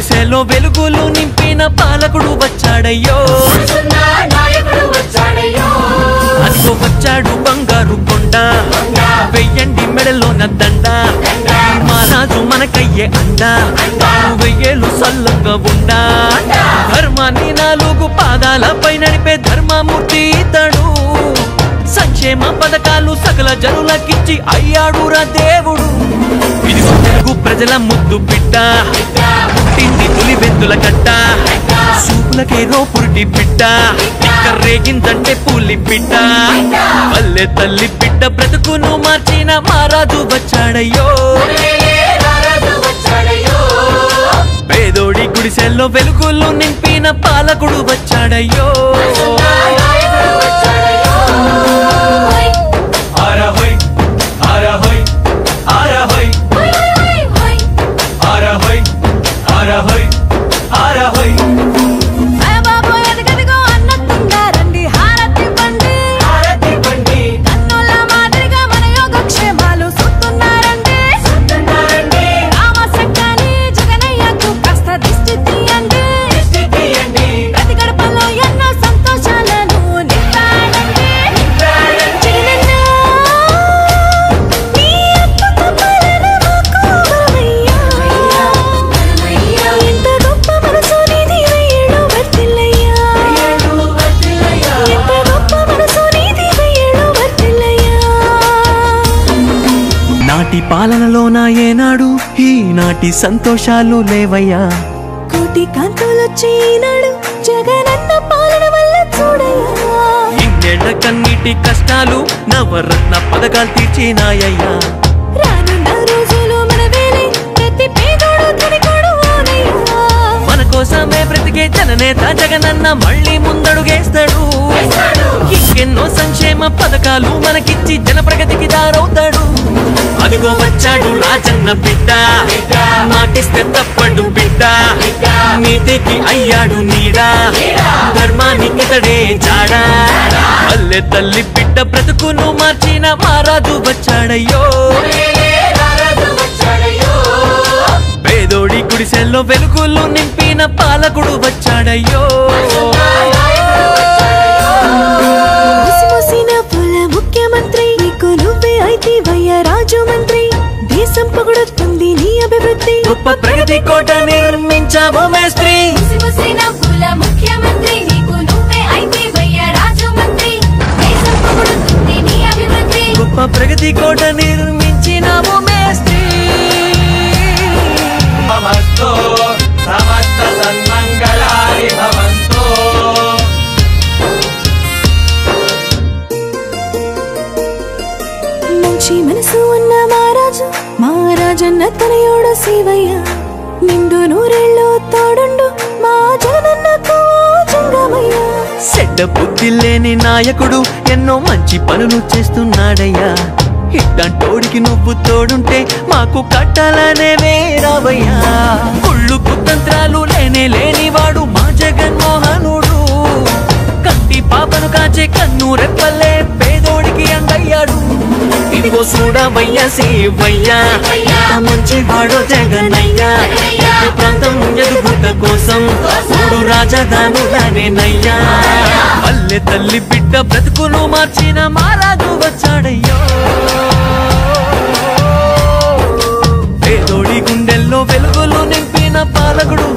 గుడిసెలో వెలుగులు నింపిన పాలకుడు వచ్చాడయ్యో అదిగో వచ్చాడు బంగారు కొండ వెయ్యండి మెడలోన దండ మహారాజు మనకయ్యే అండ వెయ్యేలు సల్లంగా ఉండా ధర్మాన్ని 4 పాదాలపై నడిపే ధర్మమూర్తి ఇతడు సంక్షేమ పథకాలు సకల జనులకిచ్చి అయ్యాడురా దేవుడు ఇదిగో తెలుగు ప్రజల ముద్దు బిడ్డ పుట్టింది తొలి బెందుల గడ్డ సూపులకే రోపురుటి బిడ్డ ఇక్కడ రేగిందంటే పూలి బిడ్డ పల్లె తల్లి బిడ్డ బ్రతుకును మార్చిన మహారాజు వచ్చాడయ్యో పేదోడి గుడిసెల్లో వెలుగులు నింపిన పాలకుడు వచ్చాడయ్యో పాలనలోన ఏనాడు ఈనాటి సంతోషాలు లేవయ్యా కోటి కాంతులొచ్చినాడు జగనన్న పాలన వల్ల చూడయ్యా ఇన్నేళ్ల కన్నీటి కష్టాలు నవరత్న పథకాలు తీర్చినాయ్యా రానున్న రోజులు మన వేలే ప్రతి పేదోడు ధనికుడు అవునయ్యా మన కోసమే బ్రతికే జననేత జగనన్న మళ్ళీ ముందడుగేస్తాడు ఇంకెన్నో సంక్షేమ పథకాలు మనకిచ్చి జన ప్రగతికి దారవుతాడు అదిగో వచ్చాడు రాజన్న బిడ్డ మాటిస్తే తప్పడు బిడ్డ నీతికి అయ్యాడు నీడా ధర్మానికి ఇతడే జాడా పల్లె తల్లి బిడ్డ బ్రతుకును మార్చిన మహారాజు వచ్చాడయ్యో పేదోడి గుడిసెల్లో వెలుగులు నింపిన పాలకుడు వచ్చాడయ్యో ముఖ్యమంత్రి నీకు నువ్వే అయితేవయ్యా రాజు మంత్రి దేశం పొగడుతుంది నీ అభివృద్ధి గొప్ప ప్రగతి కోట నిర్మించావు మేస్త్రి ముఖ్యమంత్రి నీకు నువ్వే అయితేవయ్యా రాజు మంత్రి దేశం పొగడుతుంది నీ అభివృద్ధి గొప్ప ప్రగతి కోట నిర్మించినావు మేస్త్రి భవంతో సమస్త సన్మంగళాని భవంతో మంచి మనసు ఉన్న మహారాజన్న తనయోడు శివయ్య నిండు నూరేళ్ళు తోడుండు మా జగనన్నకు జంగమయ్య చెడ్డ బుద్ధి లేని నాయకుడు ఎన్నో మంచి పనులు చేస్తున్నాడయ్యా ఇట్టంటోడికి నువ్వు తోడుంటే మాకు కట్టాలనే వేరావయ్యా కుళ్ళు కుతంత్రాలు లేనివాడు మా జగన్మోహనుడు కంటి పాపను కాచే కన్ను రెప్పలే పేదోడికి అండయ్యాడు ఇదిగో చూడవయ్యా సేవయ్యా మంచి వాడో జగనయ్యా ప్రాంతం ఎదుగుట కోసం 3 రాజధానులనేనయ్యా పల్లె తల్లి బిడ్డ బ్రతుకును మార్చిన మహారాజు వచ్చాడయ్యో పేదోడి గుండెల్లో వెలుగులు నింపిన పాలకుడు